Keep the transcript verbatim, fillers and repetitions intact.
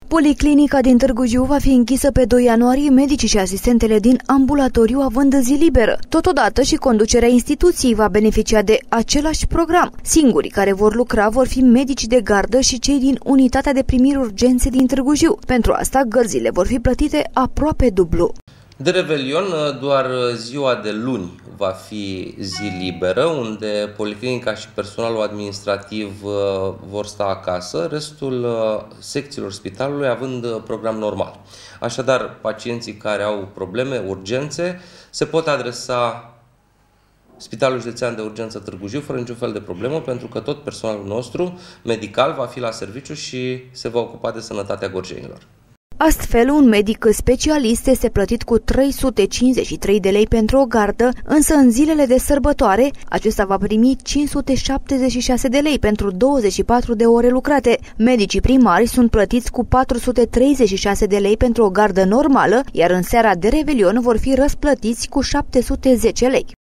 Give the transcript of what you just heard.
Policlinica din Târgu Jiu va fi închisă pe doi ianuarie, medicii și asistentele din ambulatoriu având zi liberă. Totodată și conducerea instituției va beneficia de același program. Singurii care vor lucra vor fi medicii de gardă și cei din unitatea de primiri urgențe din Târgu Jiu. Pentru asta, gărzile vor fi plătite aproape dublu. De Revelion, doar ziua de luni va fi zi liberă, unde policlinica și personalul administrativ vor sta acasă, restul secțiilor spitalului având program normal. Așadar, pacienții care au probleme, urgențe, se pot adresa Spitalul Județean de Urgență Târgu Jiu fără niciun fel de problemă, pentru că tot personalul nostru medical va fi la serviciu și se va ocupa de sănătatea gorjenilor. Astfel, un medic specialist este plătit cu trei sute cincizeci și trei de lei pentru o gardă, însă în zilele de sărbătoare, acesta va primi cinci sute șaptezeci și șase de lei pentru douăzeci și patru de ore lucrate. Medicii primari sunt plătiți cu patru sute treizeci și șase de lei pentru o gardă normală, iar în seara de Revelion vor fi răsplătiți cu șapte sute zece lei.